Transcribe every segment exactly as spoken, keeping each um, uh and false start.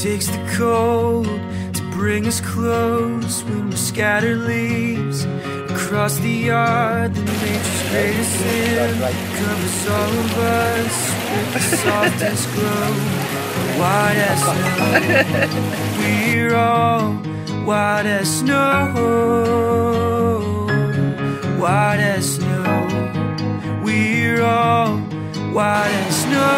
takes the cold to bring us close when we're scattered leaves across the yard. The nature's greatest sin covers all of us with the softest glow, white as snow. We're all white as snow, white as snow. We're all white as snow.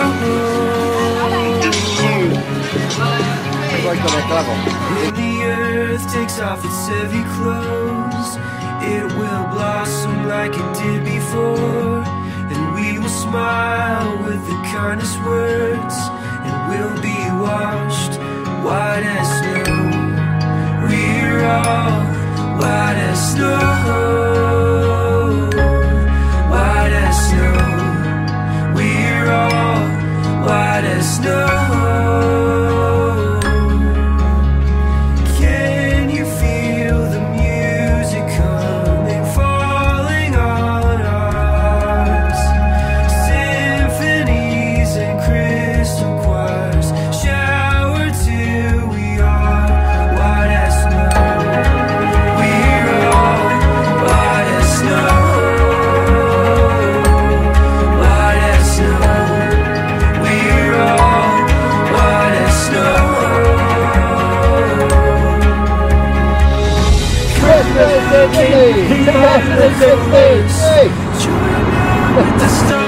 When the earth takes off its heavy clothes, it will blossom like it did before, and we will smile with the kindest words, and we'll be washed white as snow. We're all white as snow, white as snow. We're all white as snow. Hey!